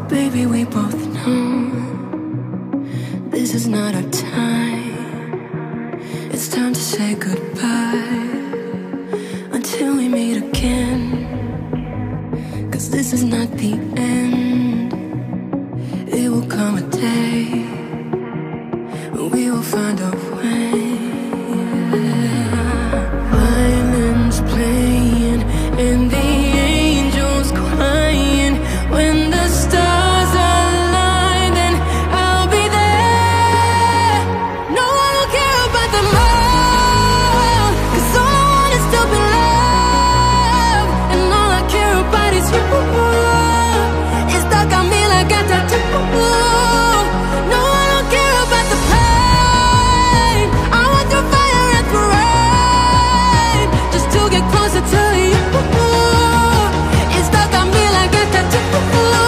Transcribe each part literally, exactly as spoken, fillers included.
Baby, we both know this is not our time. It's time to say goodbye until we meet again. 'Cause this is not the end. It will come a day when we will find a way. Violins playing and the angels crying. When the stars align, then I'll be there. No, I don't care about the love, 'cause all I want is to be loved. And all I care about is you. It's stuck on me like a tattoo. No, I don't care about the pain. I want through fire and through rain, just to get closer to you. It's stuck on me like a tattoo.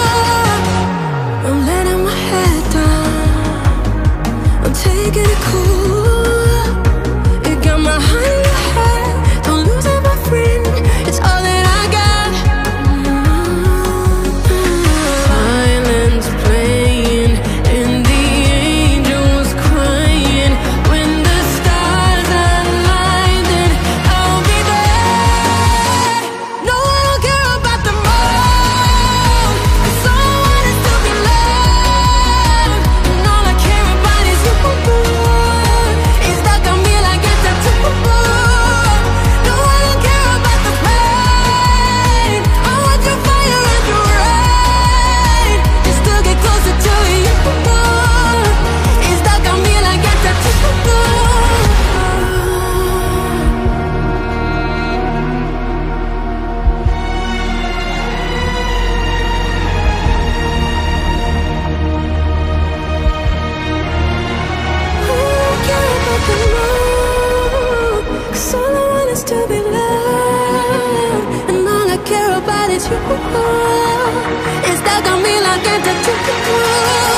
I'm letting my head down, I'm taking it cool. You got my heart in your head, don't lose it, my friend. It's all that I got. Violins playing and the angels crying. When the stars align, then I'll be there. No, I don't care about the moon, 'cause all I want is to be loved. And all I care about is you. It's stuck on me like a tattoo. No, I don't care about the pain. I want your fire and your rain, just to get closer to you. It's stuck on me like a tattoo. Cause all I want is to be loved, and all I care about is you. It's stuck on me like a tattoo.